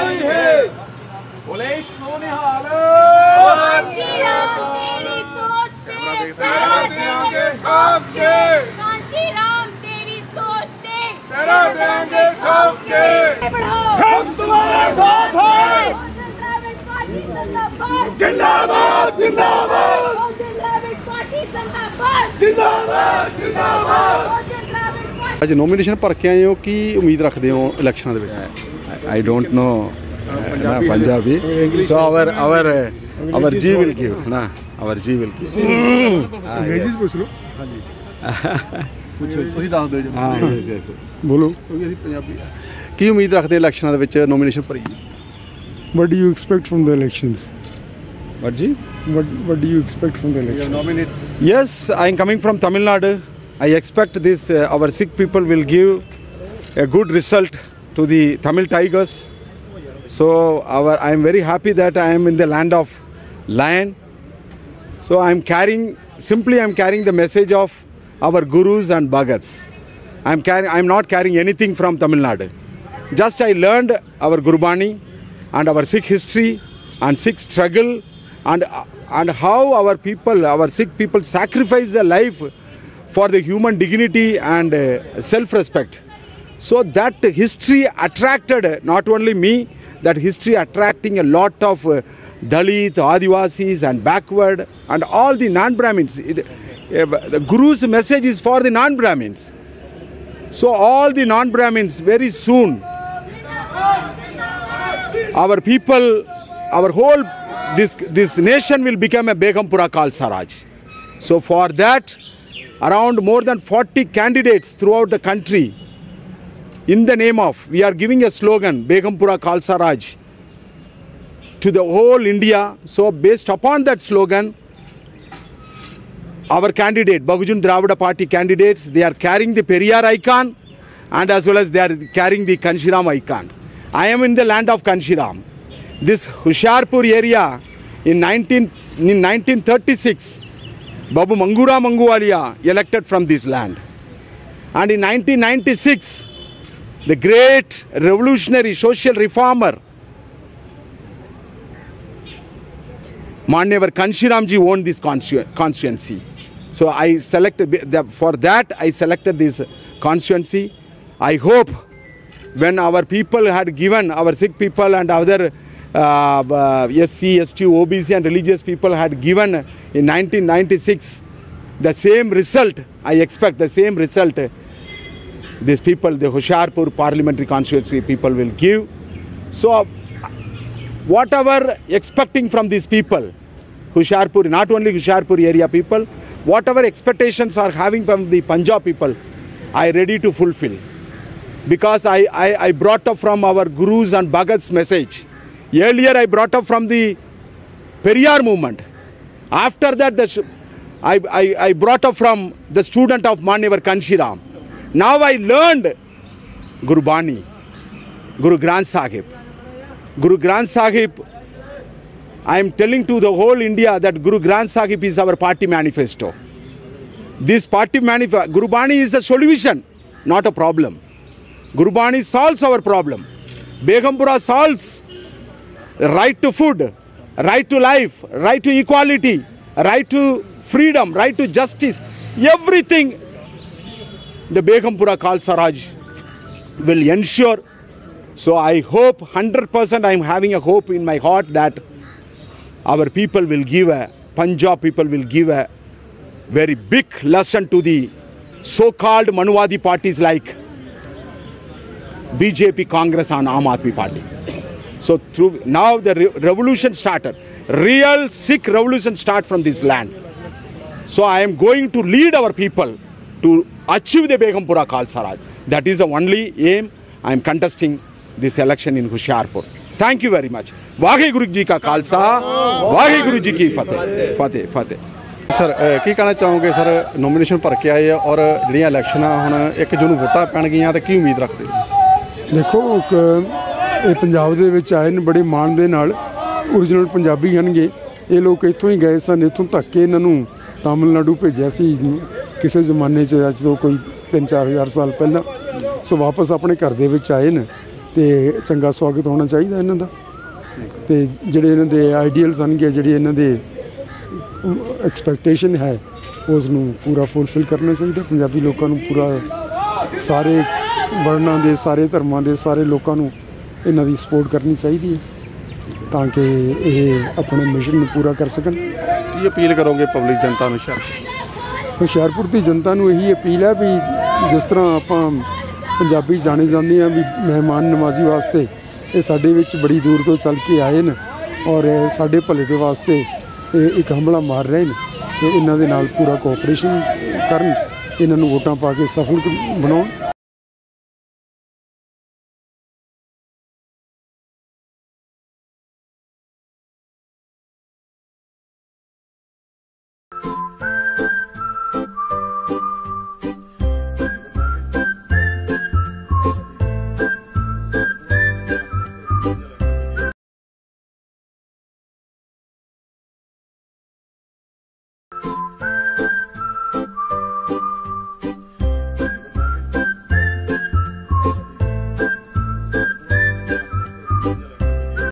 आई है। बोले सोनिहाल श्री राम तेरी सोच पे तेरा देंगे ठोक के, श्री राम तेरी सोच पे तेरा देंगे ठोक के। हम तुम्हारे साथ हैं। जिंदाबाद जिंदाबाद जिंदाबाद जिंदाबाद। ਅੱਜ ਨੋਮੀਨੇਸ਼ਨ ਭਰ ਕੇ ਆਏ ਹੋ, ਕੀ ਉਮੀਦ ਰੱਖਦੇ ਹੋ ਇਲੈਕਸ਼ਨਾਂ ਦੇ ਵਿੱਚ? I don't know Punjabi, so our G will give, na, our G will give. ਅੰਗਰੇਜ਼ੀ ਪੁੱਛ ਲਓ। ਹਾਂਜੀ ਤੁਸੀਂ ਦੱਸ ਦਿਓ ਜੀ। हाँ, ਬੋਲੋ, ਕਿਉਂਕਿ ਅਸੀਂ ਪੰਜਾਬੀ ਆ। ਕੀ ਉਮੀਦ ਰੱਖਦੇ ਇਲੈਕਸ਼ਨਾਂ ਦੇ ਵਿੱਚ ਨੋਮੀਨੇਸ਼ਨ ਭਰੀ? What do you expect from the elections? What G? What do you expect from the elections? Yes, I am coming from Tamil Nadu. I expect this our Sikh people will give a good result to the Tamil Tigers. So I am very happy that I am in the land of lion. So I am carrying the message of our gurus and bhagats. I am not carrying anything from Tamil Nadu. Just I learned our Gurbani and our Sikh history and Sikh struggle and how our Sikh people sacrifice their life for the human dignity and self-respect. So that history attracted not only me, that history attracting a lot of Dalit, Adivasis and backward and all the non-Brahmins. The Guru's message is for the non-Brahmins. So all the non-Brahmins very soon, our people, our whole, this nation will become a Begumpura Khalsa Raj. So for that, around more than 40 candidates throughout the country, in the name of, we are giving a slogan, Begumpura Khalsa Raj, to the whole India. So based upon that slogan, our candidate, Bahujana Dravida Party candidates, they are carrying the Periyar icon and as well as they are carrying the Kanshiram icon. I am in the land of Kanshiram. This Hoshiarpur area in 1936, Babu Mangura Manguwalia elected from this land. And in 1996, the great revolutionary social reformer, Manyavar Kanshiramji won this constituency. So I selected, for that I selected this constituency. I hope when our people had given, our Sikh people and other SC, ST, OBC and religious people had given in 1996 the same result, I expect the same result these people, the Hoshiarpur parliamentary constituency people will give. So whatever expecting from these people, Hoshiarpur, not only Hoshiarpur area people, whatever expectations are having from the Punjab people, I ready to fulfill. Because I brought up from our gurus and bhagats message. Earlier I brought up from the Periyar movement. After that I brought up from the student of Manyavar Kanshiram. Now I learned Gurbani, Guru Granth Sahib. Guru Granth Sahib, I am telling to the whole India that Guru Granth Sahib is our party manifesto. This party manifesto, Gurbani is a solution, not a problem. Gurbani solves our problem. Begumpura solves right to food, right to life, right to equality, right to freedom, right to justice. Everything the Begumpura Khalsa Raj will ensure. So I hope 100% I am having a hope in my heart that our people will give Punjab people will give a very big lesson to the so-called Manuwadi parties like BJP, Congress and Aam Aadmi Party. So through now the revolution started. Real Sikh revolution start from this land. So I am going to lead our people to achieve the Begumpura Khalsa Raj. That is the only aim. I am contesting this election in Hoshiarpur. Thank you very much. Waheguru Ji ka Khalsa, Waheguru Ji ki Fateh. Fateh, Fateh. Sir ਕੀ ਕਹਿਣਾ ਚਾਹੋਗੇ sir, nomination ਭਰ ਕੇ ਆਏ ਔਰ ਜਿਹੜੀਆਂ ਇਲੈਕਸ਼ਨਾਂ ਹੁਣ 1 ਜੂਨ ਨੂੰ ਵੋਟਾਂ ਪੈਣਗੀਆਂ ਤੇ ਕੀ ਉਮੀਦ ਰੱਖਦੇ ਹੋ? ਦੇਖੋ ਇਹ ਪੰਜਾਬ ਦੇ ਵਿੱਚ ਆਏ ਨੇ ਬੜੇ ਮਾਣ ਦੇ ਨਾਲ, ਓਰੀਜਨਲ ਪੰਜਾਬੀ ਹਨਗੇ ਇਹ ਲੋਕ। ਇੱਥੋਂ ਹੀ ਗਏ ਸਨ, ਇੱਥੋਂ ਧੱਕ ਕੇ ਇਹਨਾਂ ਨੂੰ ਤਾਮਿਲਨਾਡੂ ਭੇਜਿਆ ਸੀ ਕਿਸੇ ਜ਼ਮਾਨੇ 'ਚ, ਅੱਜ ਤੋਂ ਕੋਈ 3-4 ਹਜ਼ਾਰ ਸਾਲ ਪਹਿਲਾਂ। ਸੋ ਵਾਪਸ ਆਪਣੇ ਘਰ ਦੇ ਵਿੱਚ ਆਏ ਨੇ ਤੇ ਚੰਗਾ ਸਵਾਗਤ ਹੋਣਾ ਚਾਹੀਦਾ ਇਹਨਾਂ ਦਾ। ਤੇ ਜਿਹੜੇ ਇਹਨਾਂ ਦੇ ਆਈਡੀਅਲਸ ਹੋਣਗੇ, ਜਿਹੜੀ ਇਹਨਾਂ ਦੇ ਐਕਸਪੈਕਟੇਸ਼ਨ ਹੈ, ਉਸ ਨੂੰ ਪੂਰਾ ਫੁੱਲਫਿਲ ਕਰਨਾ ਚਾਹੀਦਾ। ਪੰਜਾਬੀ ਲੋਕਾਂ ਨੂੰ ਪੂਰਾ, ਸਾਰੇ ਵਰਨਾਂ ਦੇ, ਸਾਰੇ ਧਰਮਾਂ ਦੇ, ਸਾਰੇ ਲੋਕਾਂ ਨੂੰ ਇਹਨਾਂ ਦੀ ਸਪੋਰਟ ਕਰਨੀ ਚਾਹੀਦੀ ਹੈ ਤਾਂ ਕਿ ਇਹ ਆਪਣੇ ਮਿਸ਼ਨ ਨੂੰ ਪੂਰਾ ਕਰ ਸਕਣ। ਕੀ ਅਪੀਲ ਕਰੋਗੇ ਪਬਲਿਕ ਜਨਤਾ ਨੂੰ? ਹੁਸ਼ਿਆਰਪੁਰ ਦੀ ਜਨਤਾ ਨੂੰ ਇਹੀ ਅਪੀਲ ਹੈ ਵੀ ਜਿਸ ਤਰ੍ਹਾਂ ਆਪਾਂ ਪੰਜਾਬੀ ਜਾਣੇ ਜਾਂਦੇ ਹਾਂ ਵੀ ਮਹਿਮਾਨ ਨਵਾਜ਼ੀ ਵਾਸਤੇ, ਇਹ ਸਾਡੇ ਵਿੱਚ ਬੜੀ ਦੂਰ ਤੋਂ ਚੱਲ ਕੇ ਆਏ ਨੇ ਔਰ ਸਾਡੇ ਭਲੇ ਦੇ ਵਾਸਤੇ ਇਹ ਇੱਕ ਹਮਲਾ ਮਾਰ ਰਹੇ ਨੇ। ਤੇ ਇਹਨਾਂ ਦੇ ਨਾਲ ਪੂਰਾ ਕੋਆਪਰੇਸ਼ਨ ਕਰਨ, ਇਹਨਾਂ ਨੂੰ ਵੋਟਾਂ ਪਾ ਕੇ ਸਫਲ ਬਣਾਉਣ।